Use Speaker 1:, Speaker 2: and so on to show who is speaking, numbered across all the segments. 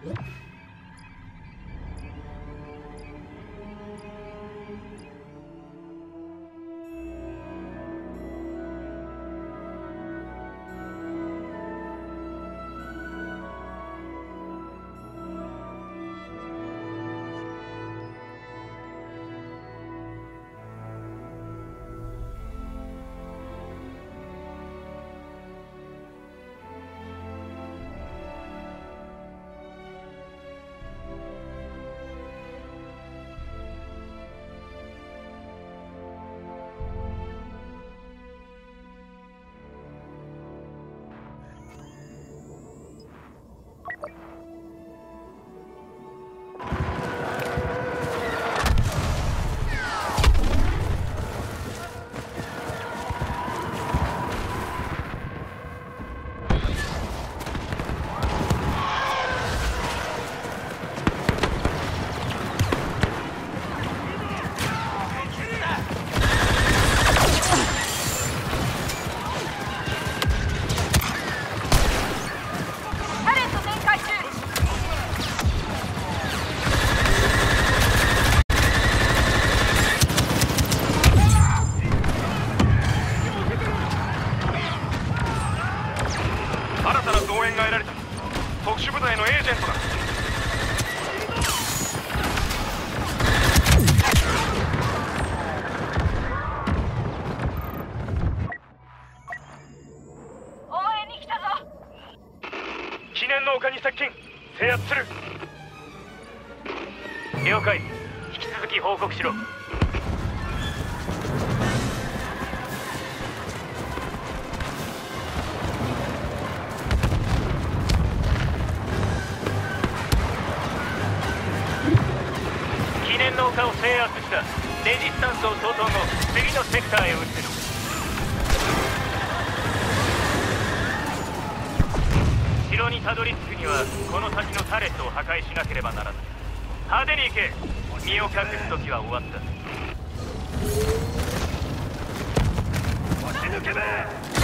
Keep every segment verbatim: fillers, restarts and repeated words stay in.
Speaker 1: 制圧する。了解。引き続き報告しろ。記念の丘を制圧した。レジスタンスを相当後、次のセクターへ移る。城にたどり着くにはこの先のタレットを破壊しなければならない。派手に行け。身を隠す時は終わった。押し抜けめ。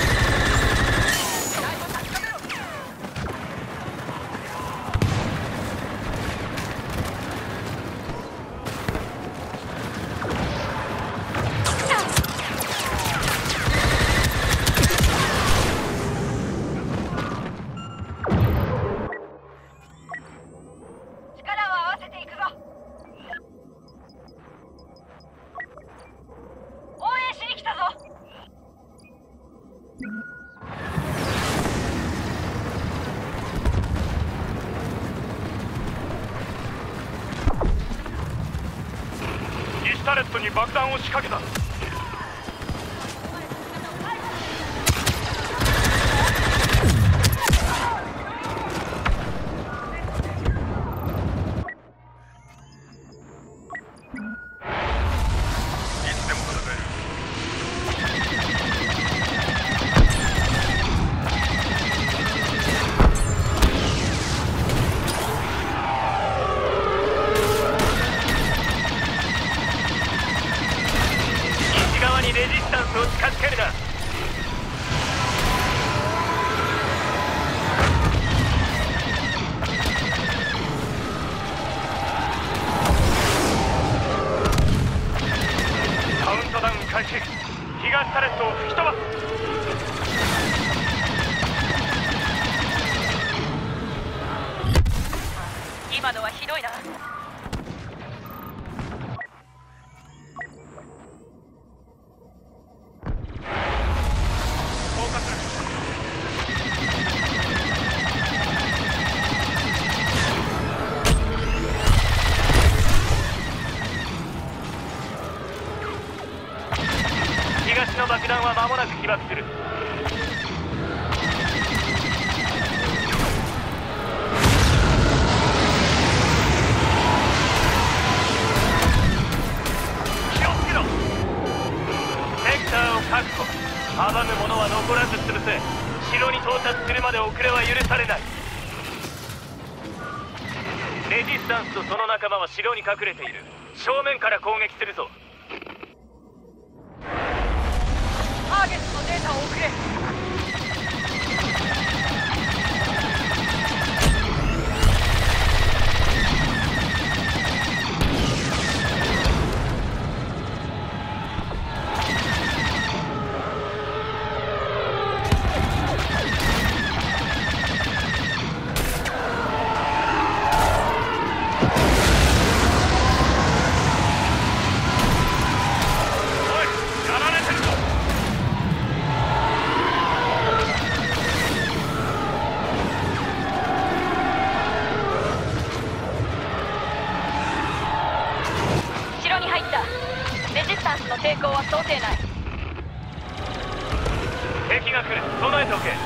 Speaker 1: タレットに爆弾を仕掛けた。レジスタンスを近づけるな。カウントダウン開始。東タレットを吹き飛ばす。
Speaker 2: 今のはひどいな。東の爆弾は間もなく起爆する。気をつけろ。セクターを確保。阻む者は残らず潰せ。城に到達するまで遅れは許されない。レジスタンスとその仲間は城に隠れている。正面から攻撃するぞ。ターゲットのデータを送れ。
Speaker 3: 想定内。
Speaker 2: 敵が来る。備えておけ。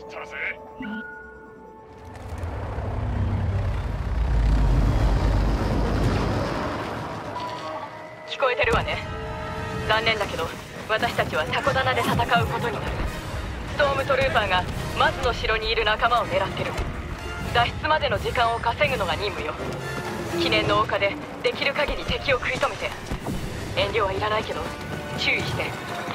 Speaker 2: ったぜ。
Speaker 3: 聞こえてるわね。残念だけど私たちはタコ棚で戦うことになる。ストームトルーパーがマズの城にいる仲間を狙ってる。脱出までの時間を稼ぐのが任務よ。記念の丘でできる限り敵を食い止めて。遠慮はいらないけど注意して。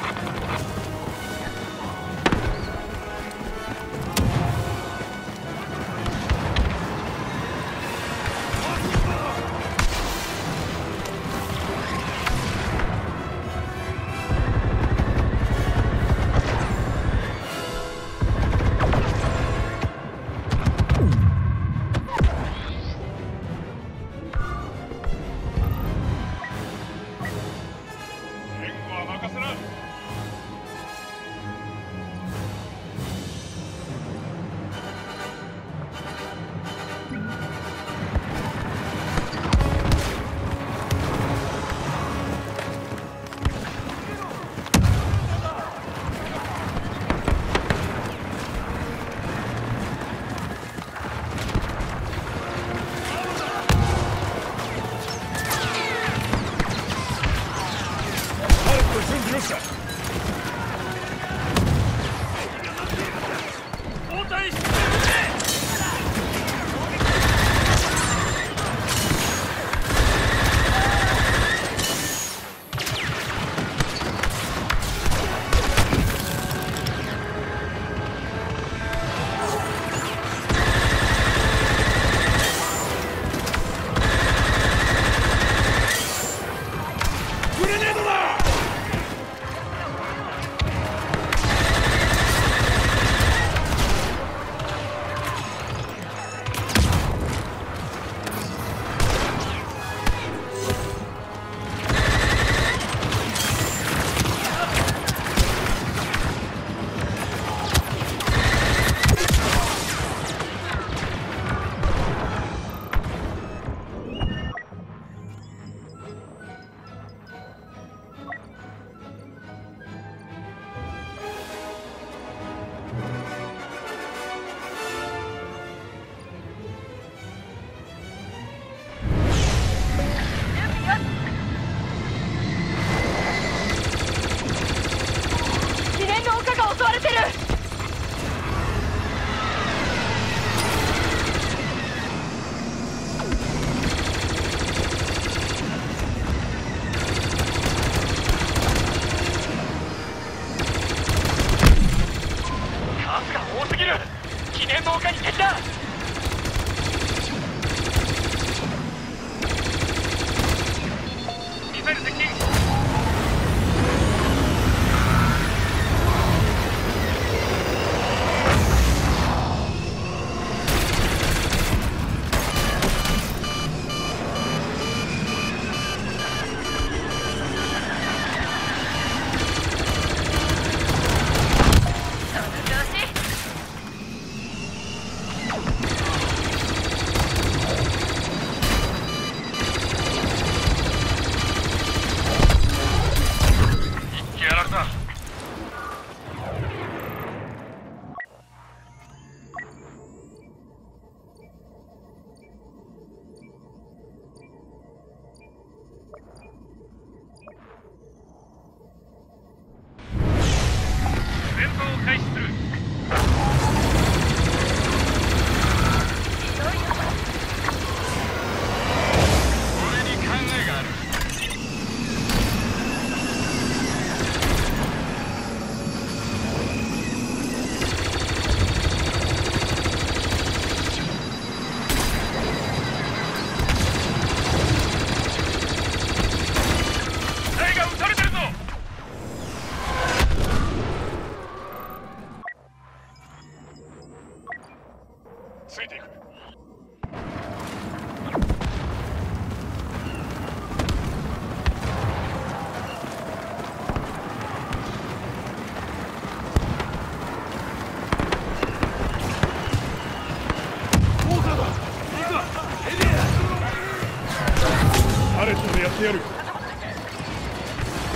Speaker 2: ってやる。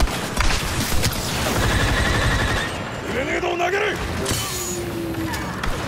Speaker 2: グレネードを投げる。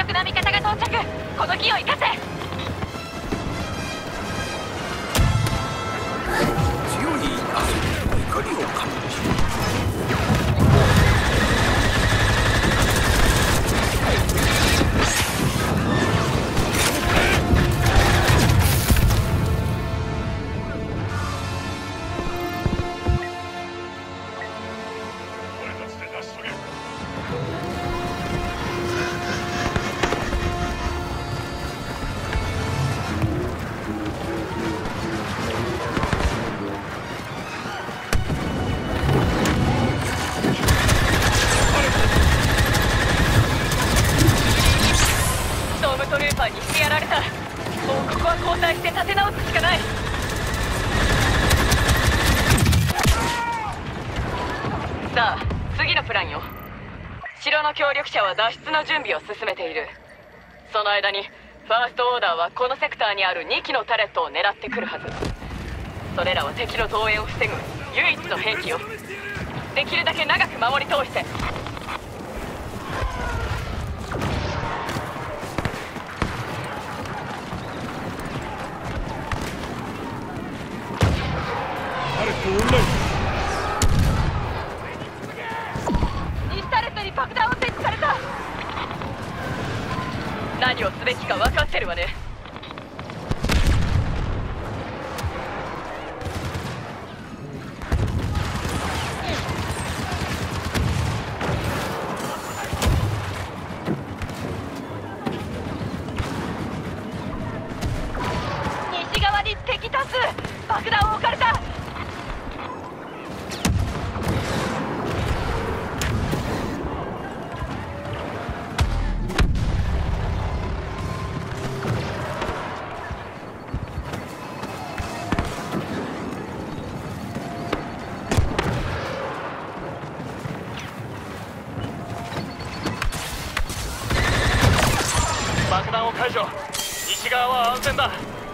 Speaker 3: 速な味方が到着。この機を生かせ。
Speaker 4: 強い汗に怒りを感じる。
Speaker 3: 協力者は脱出の準備を進めている。その間にファーストオーダーはこのセクターにあるに機のタレットを狙ってくるはず。それらは敵の増援を防ぐ唯一の兵器よ。できるだけ長く守り通して。
Speaker 2: タレットオンライン。
Speaker 3: 爆弾を設置された。何をすべきか分かってるわね。西側に敵多数。爆弾を置かれた。
Speaker 2: 解除。西側は安全だ。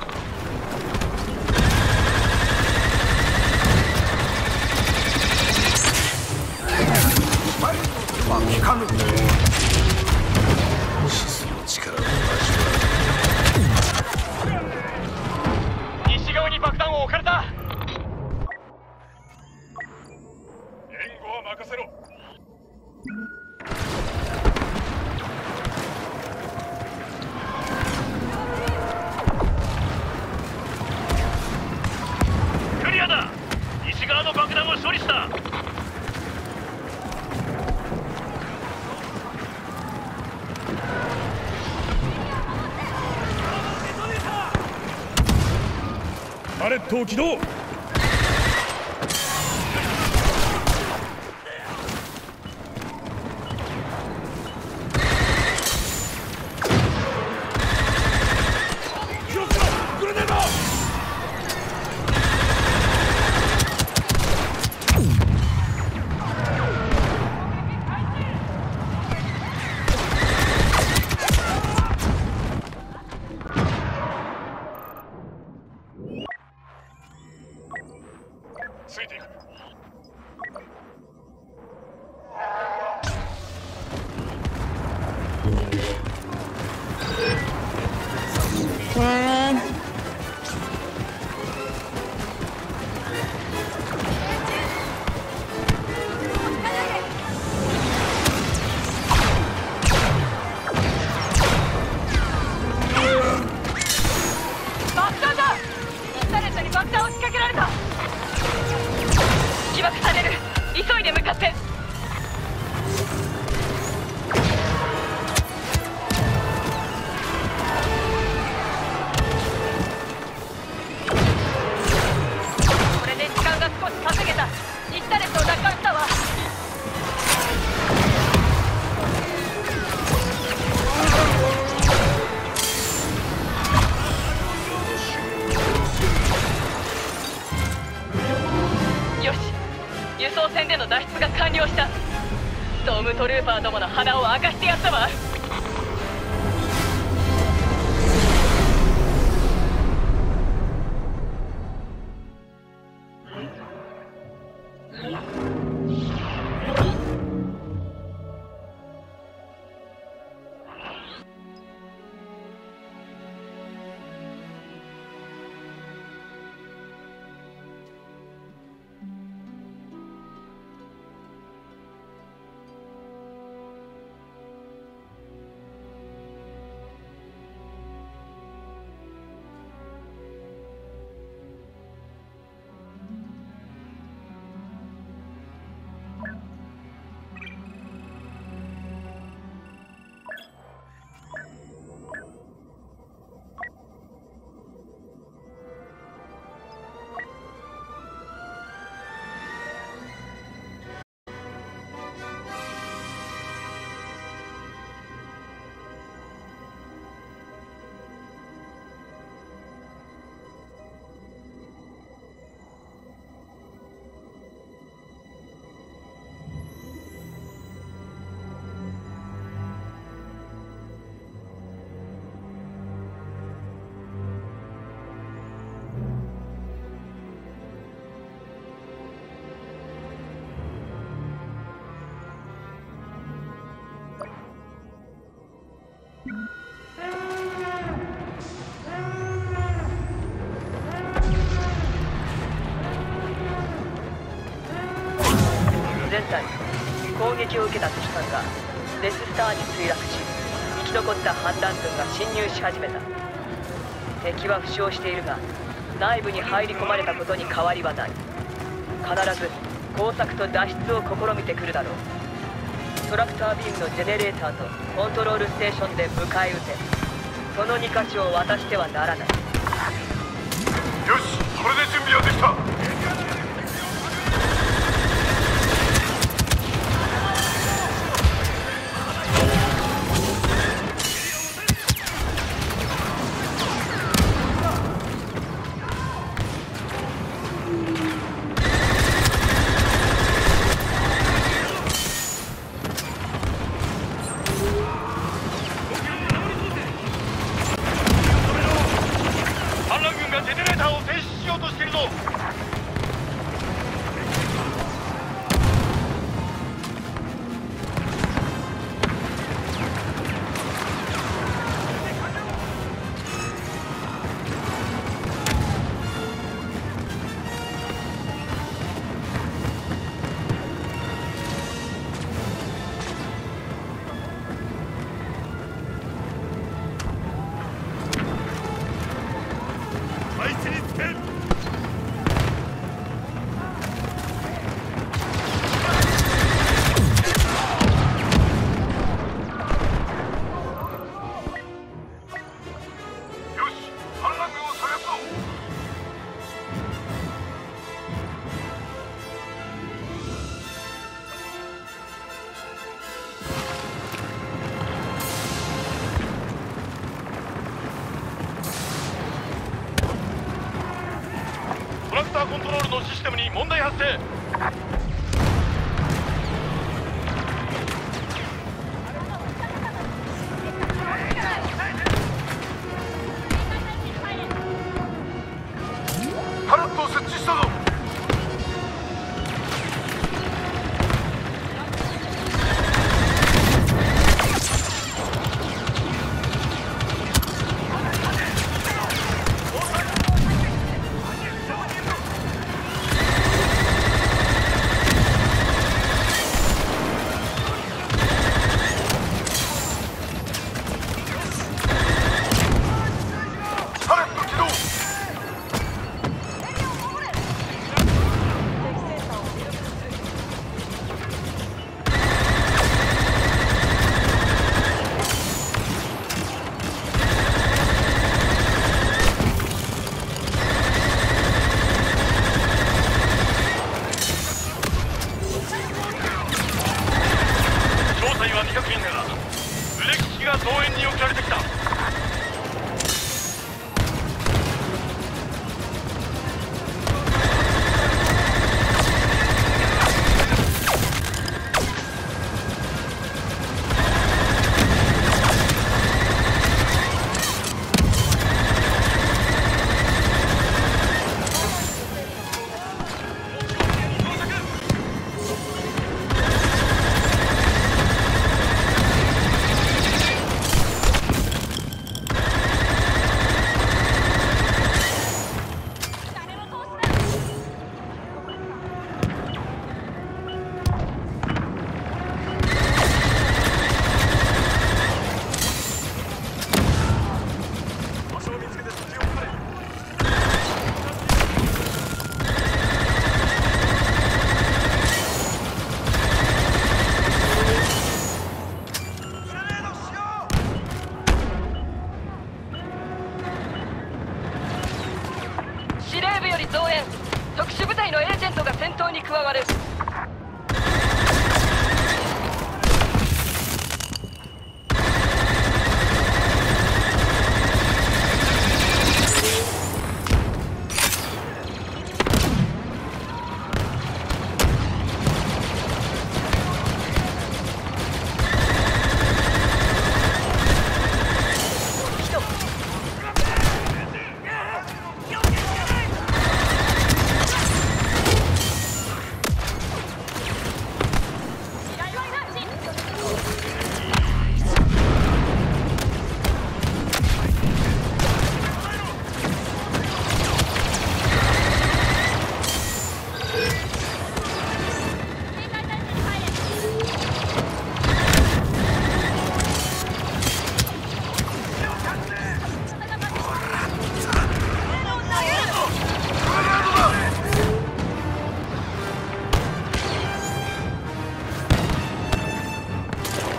Speaker 4: まあ効かぬ。シスの力を味わ
Speaker 2: う。西側に爆弾を置かれた。援護は任せろ。西側の爆弾を処理した。タレットを起動。ついていく。
Speaker 3: 爆弾だ。インターネットに爆弾を仕掛けられた。起爆される。急いで向かって。これで時間が少し稼げた。インターネットを奪還したわ。よし、輸送船での脱出が完了した。ストームトルーパーどもの鼻を明かしてやったわ。 撃を受けた敵艦がデススターに墜落し、生き残った反乱軍が侵入し始めた。敵は負傷しているが、内部に入り込まれたことに変わりはない。必ず工作と脱出を試みてくるだろう。トラクタービームのジェネレーターとコントロールステーションで迎え撃て。そのにかちを渡してはならない。
Speaker 2: よし、これで準備はできた。コントロールのシステムに問題発生。タレットを設置したぞ。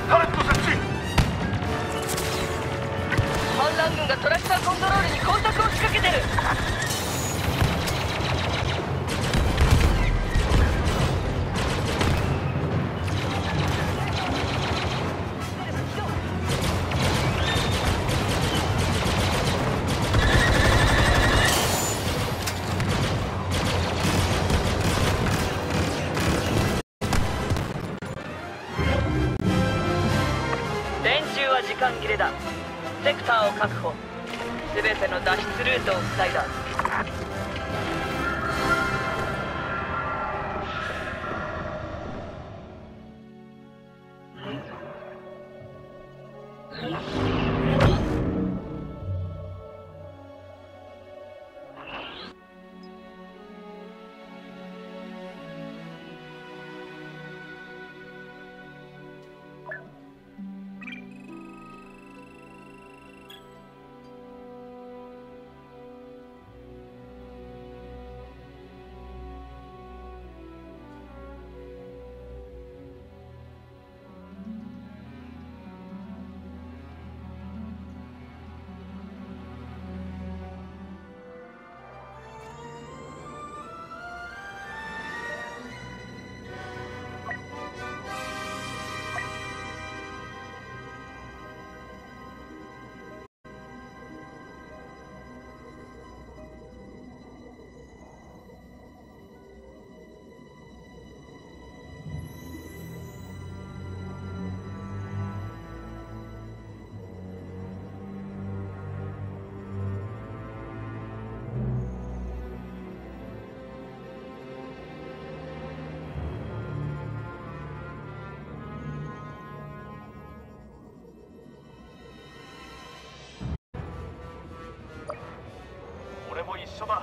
Speaker 2: タレット設置。
Speaker 3: 反乱軍がトラクターコントロールに工作を仕掛けてる。連中は時間切れだ。セクターを確保。全ての脱出ルートを塞いだ。
Speaker 2: 俺も一緒だ。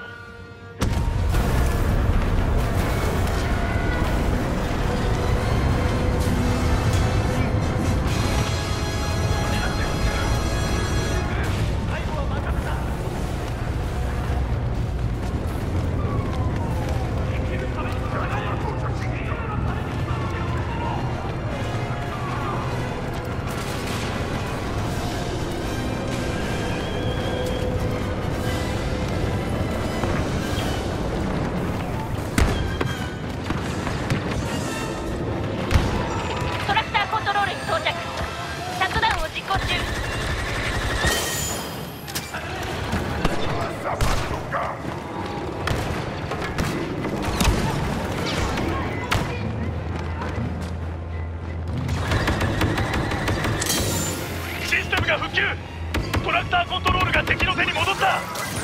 Speaker 2: トラクターコントロールが敵の手に戻った。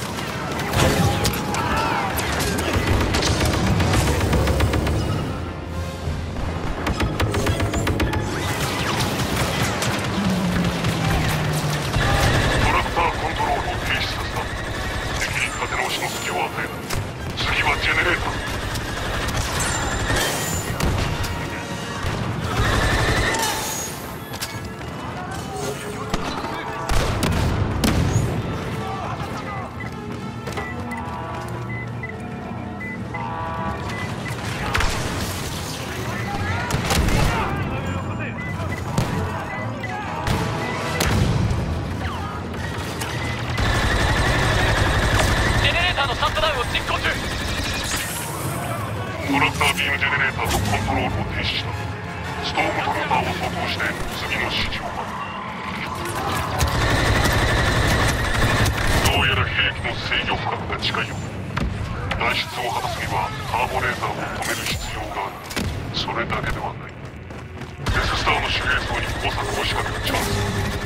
Speaker 2: トラクターコントロールを停止させた。敵に立て直しの隙を与えた。次はジェネレーター。トラクタービームジェネレーターとコントロールを停止した。ストームトルーパーを装甲して次の指示を待つ。どうやら兵器の制御フラグが近いようだ。脱出を果たすにはターボレーザーを止める必要がある。それだけではない。デススターの守衛層に工作を仕掛けるチャンス。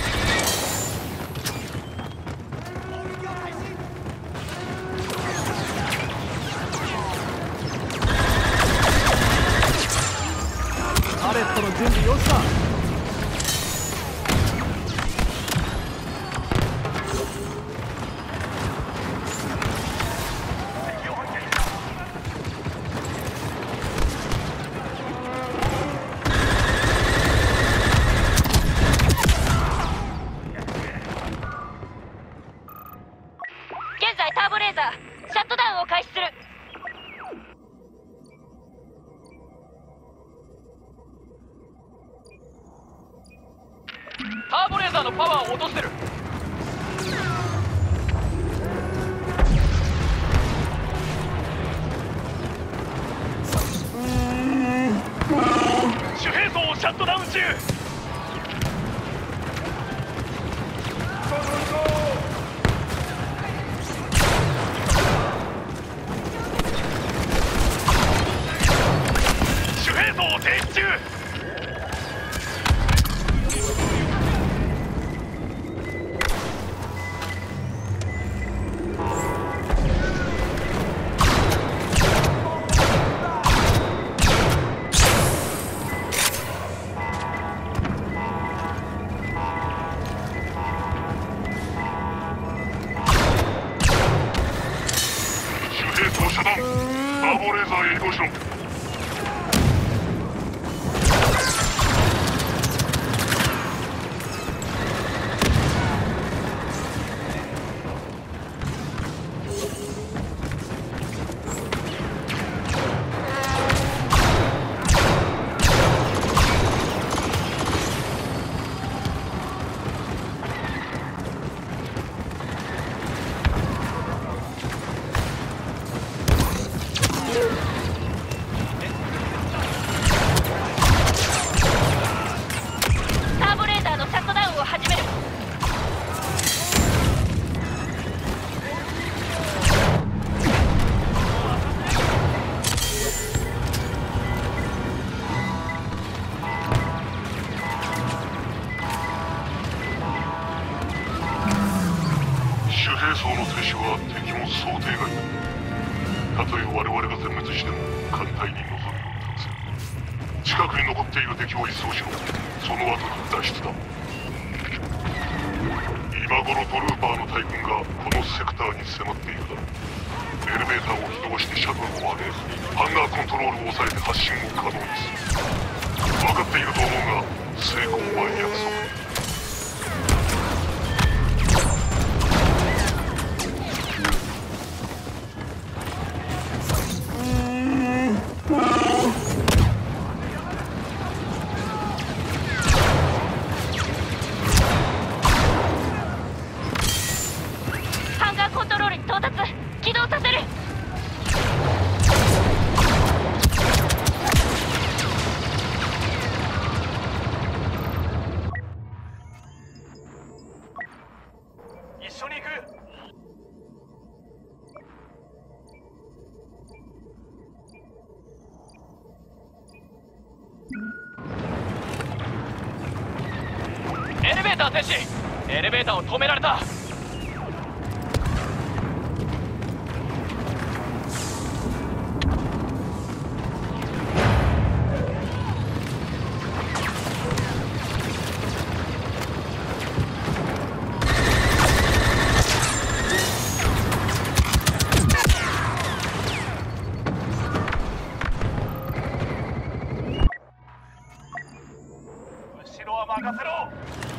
Speaker 5: パレットの準備よしだ。
Speaker 3: 現在ターボレーザーシャットダウンを開始する。
Speaker 1: ーボレーザーのパワーを落としてる。主兵装をシャットダウン中。主兵装を停止中。
Speaker 2: 遮断。ターボレーザーへ移動しろ。兵装の停止は敵も想定外だ。たとえ我々が全滅しても艦隊に望みを託せ。近くに残っている敵を一掃しろ。その後に脱出だ。今頃トルーパーの大軍がこのセクターに迫っているだろう。エレベーターを起動してシャトルを上げ、ハンガーコントロールを抑えて発進を可能にする。分かっていると思うが成功は約束。エレベーター停止。エレベーターを止められた。後ろは任せろ。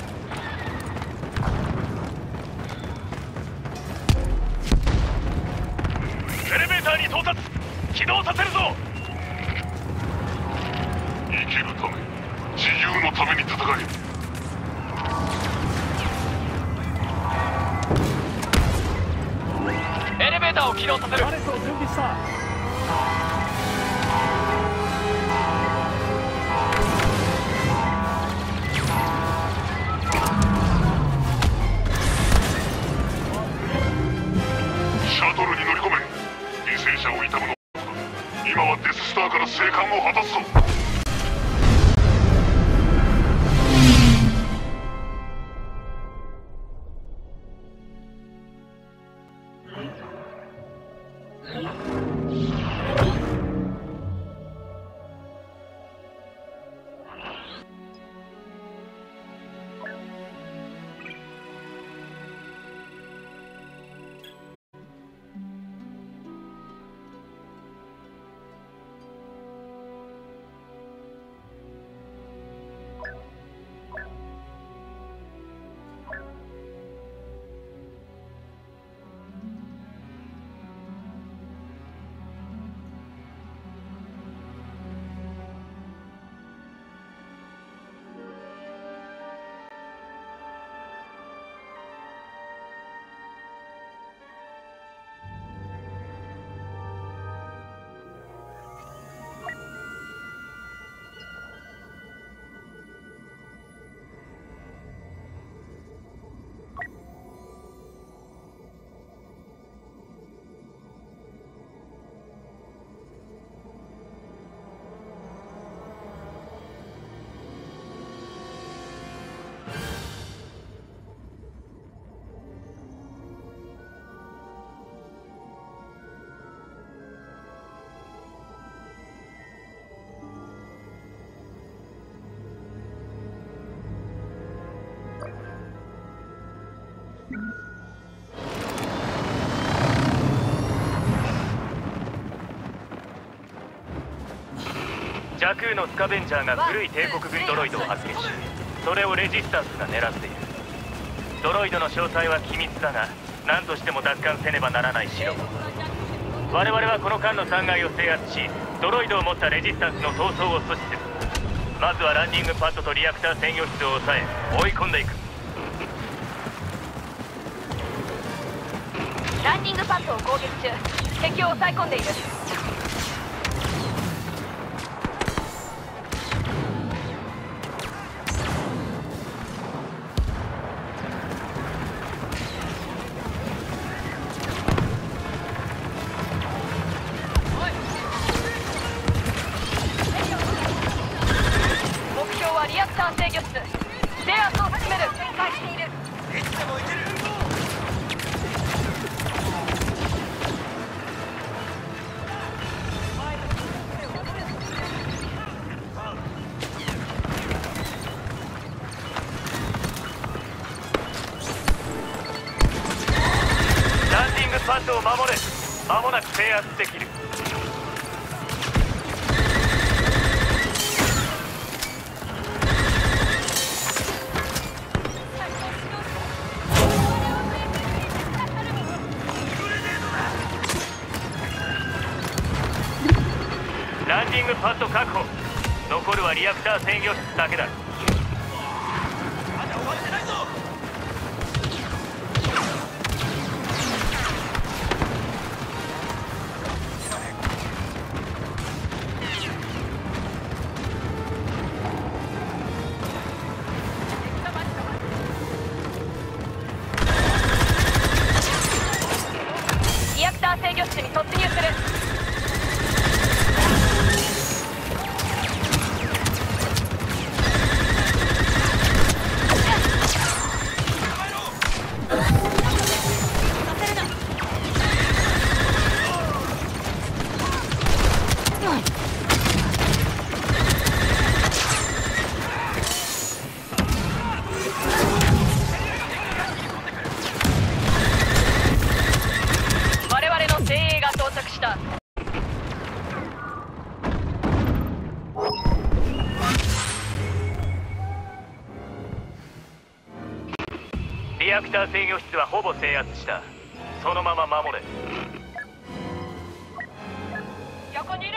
Speaker 2: エレベーターに到達。起動させるぞ。 生きるため、自由のために戦え。
Speaker 1: エレベーターを起動させる。
Speaker 5: パレットを準備した。
Speaker 2: シャトルに乗り込め。犠牲者を悼むの。今はデススターから生還を果たすぞ。
Speaker 5: うん。
Speaker 1: ザクーのスカベンジャーが古い帝国軍ドロイドを発見し、それをレジスタンスが狙っている。ドロイドの詳細は機密だが、何としても奪還せねばならない城。我々はこの間のさん階を制圧し、ドロイドを持ったレジスタンスの逃走を阻止する。まずはランディングパッドとリアクター制御室を抑え追い込んでいく。
Speaker 3: ランディングパッドを攻撃中。敵を抑え込んでいる。目標はリアクター制御室。制圧を進める。展開している。いつでもいける。
Speaker 1: パッドを守れ。間もなく制圧できる。ランディングパッド確保。残るはリアクター制御室だけだ。
Speaker 3: 制御室に突入する。
Speaker 1: リアクター制御室はほぼ制圧した。そのまま守れ。
Speaker 3: 横にいる。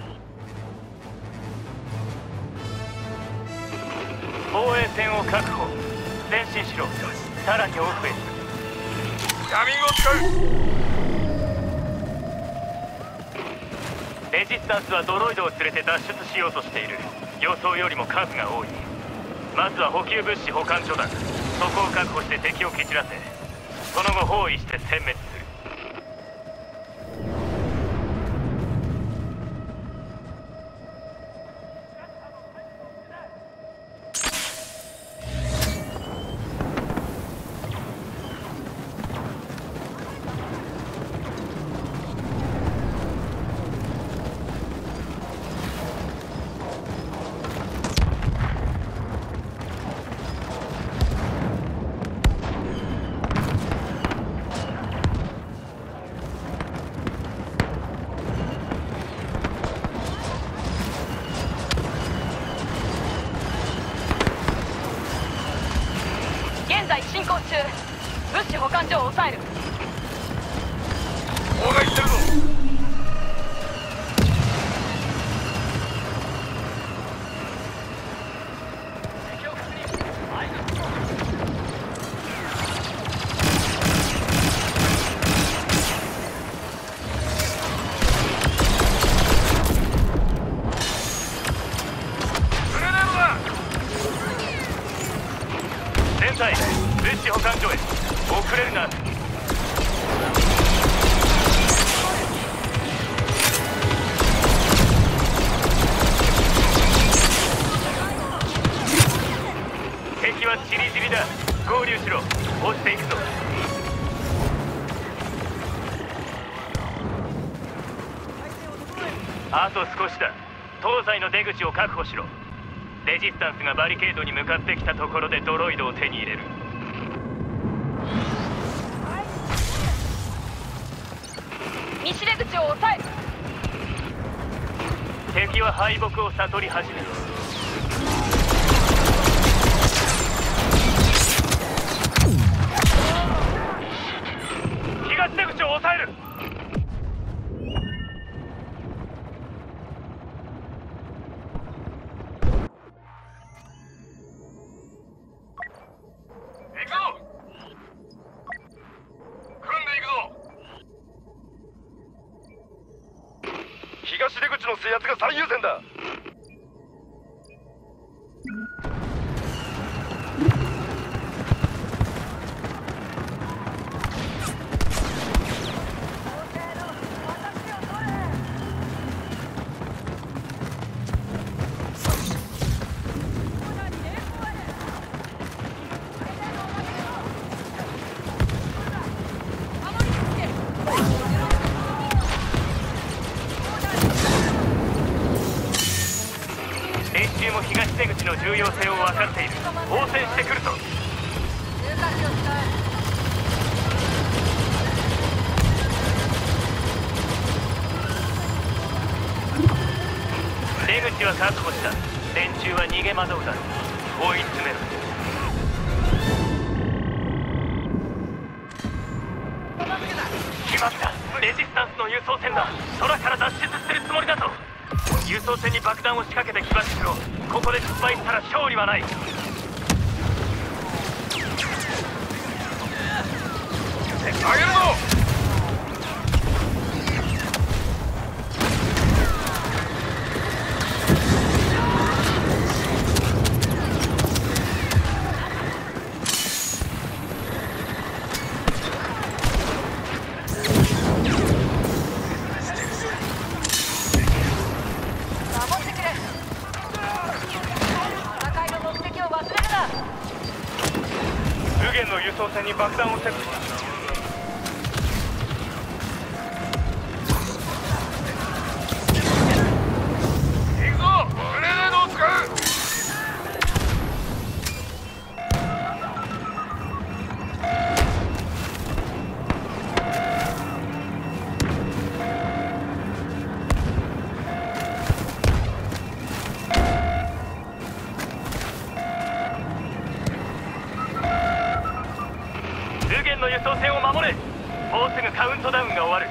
Speaker 1: 防衛線を確保。前進しろ。さらに奥へ。
Speaker 2: 闇を使う。
Speaker 1: レジスタンスはドロイドを連れて脱出しようとしている。予想よりも数が多い。まずは補給物資保管所だ。そこを確保して敵を蹴散らせ、その後包囲して殲滅する。
Speaker 3: 現在進行中。物資保管所を抑える。
Speaker 2: 砲が行ってるぞ。
Speaker 1: 全体、物資保管所へ。遅れるな。敵はチリチリだ。合流しろ。落ちていくぞ。あと少しだ。東西の出口を確保しろ。レジスタンスがバリケードに向かってきたところでドロイドを手に入れる。
Speaker 3: 西出口を抑える。
Speaker 1: 敵は敗北を悟り始める。東出口を抑える。
Speaker 2: 行くぞ。組んでいくぞ。東出口の制圧が最優先だ。
Speaker 1: 連中も東出口の重要性を分かっている。応戦してくるぞ。出口は確保した。連中は逃げ惑うだろう。追い詰めろ。決まった。レジスタンスの輸送船だ。空から脱出するつもりだぞ。輸送船に爆弾を仕掛けて起爆しろ。ここで失敗したら勝利はない。
Speaker 2: 上げるぞ。
Speaker 1: 右舷の輸送船に爆弾を設置した。
Speaker 2: 行くぞ。グレネードを使う。
Speaker 1: 右舷の輸送船を守れ。もうすぐカウントダウンが終わる。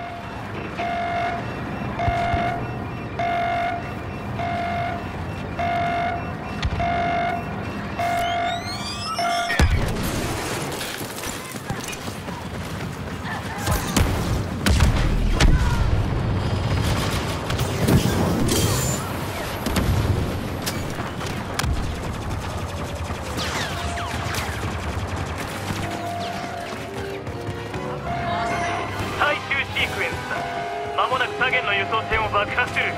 Speaker 1: 最終シークエンスだ。間もなく左舷の輸送船を爆破する。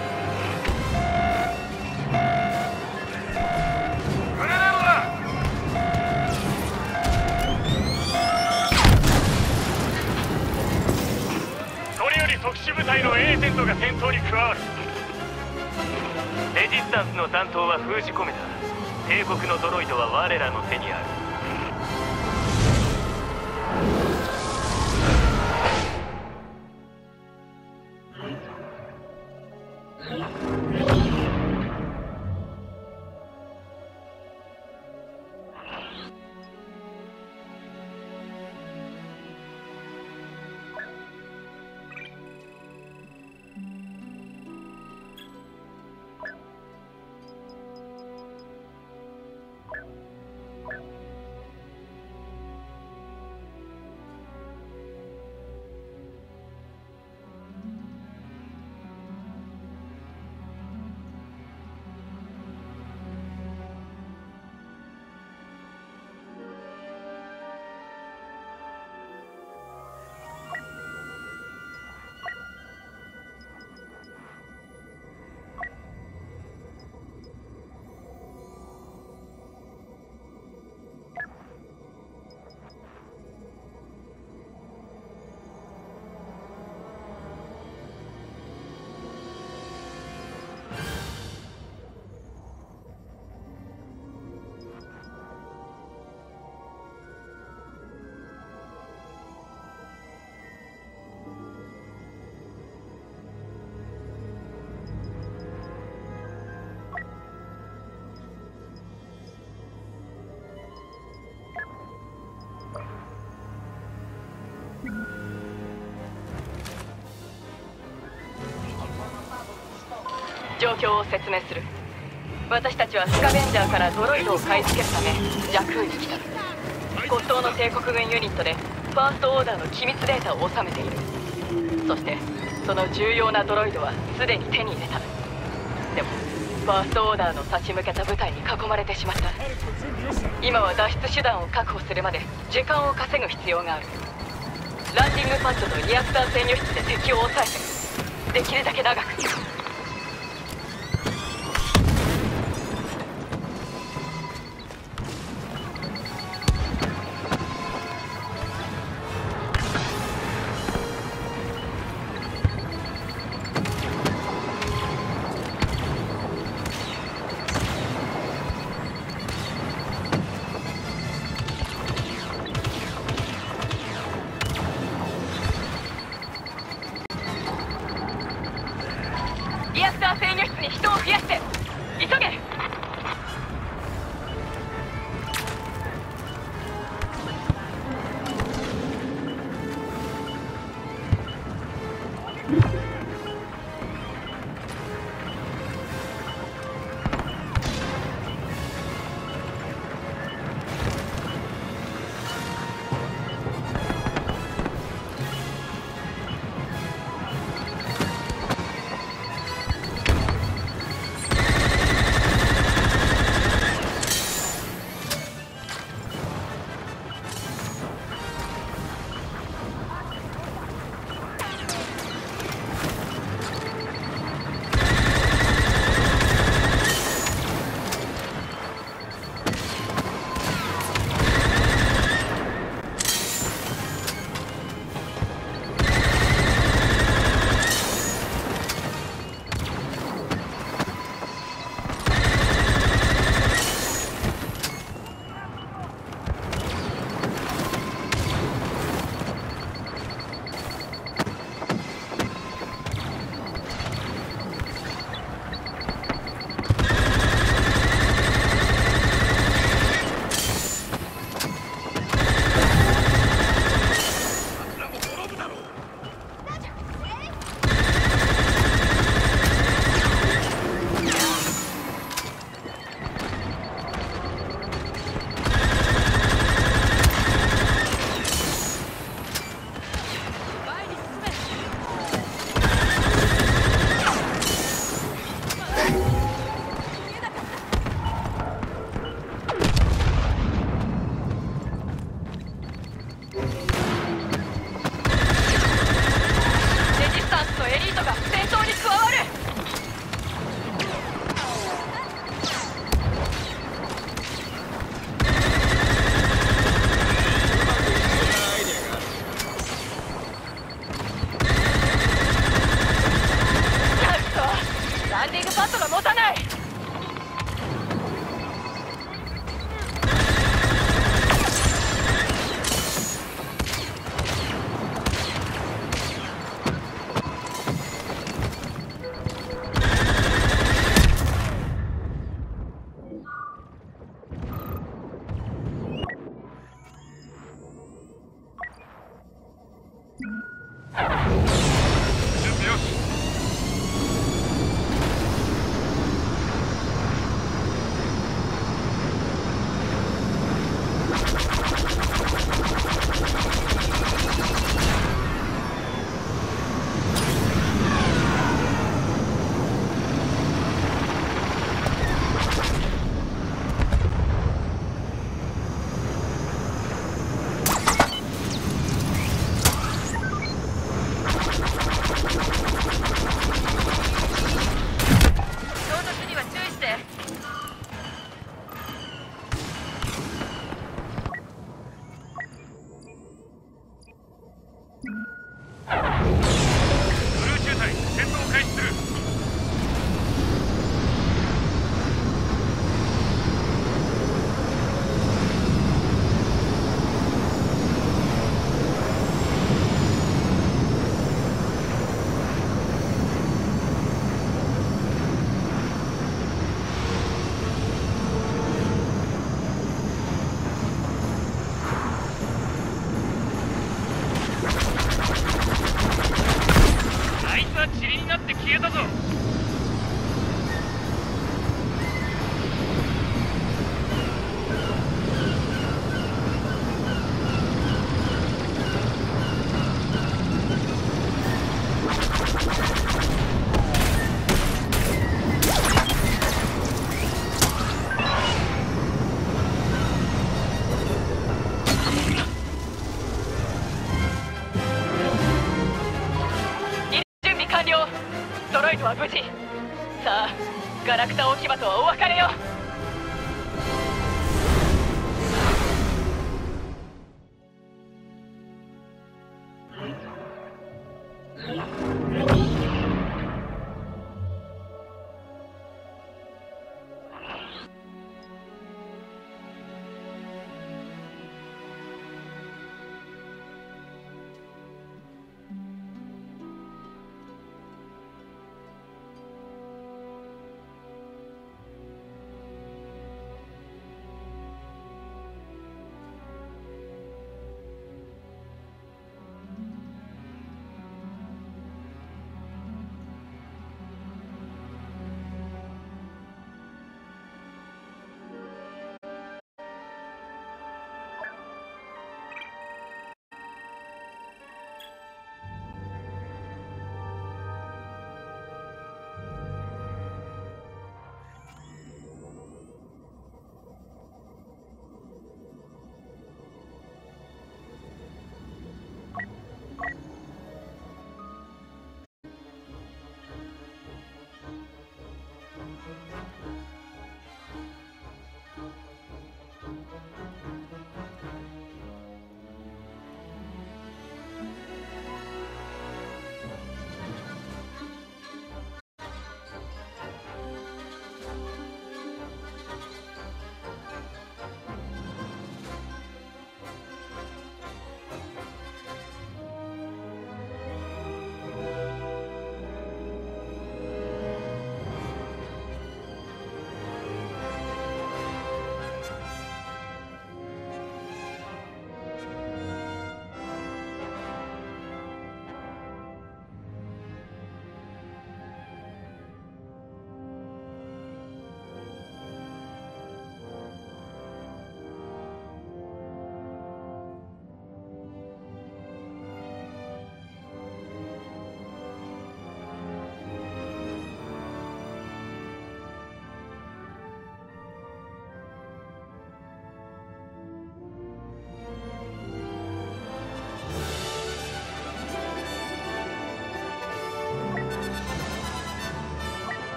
Speaker 2: グレネードだ。
Speaker 1: それより特殊部隊のエージェントが戦闘に加わる。レジスタンスの担当は封じ込めた。帝国のドロイドは我らの手にある。
Speaker 3: 状況を説明する。私たちはスカベンジャーからドロイドを買い付けるためジャクーに来た。骨董の帝国軍ユニットでファーストオーダーの機密データを収めている。そしてその重要なドロイドはすでに手に入れた。でもファーストオーダーの差し向けた部隊に囲まれてしまった。今は脱出手段を確保するまで時間を稼ぐ必要がある。ランディングパッドとリアクター制御室で敵を抑えて、できるだけ長く。 ラクタ置き場とはお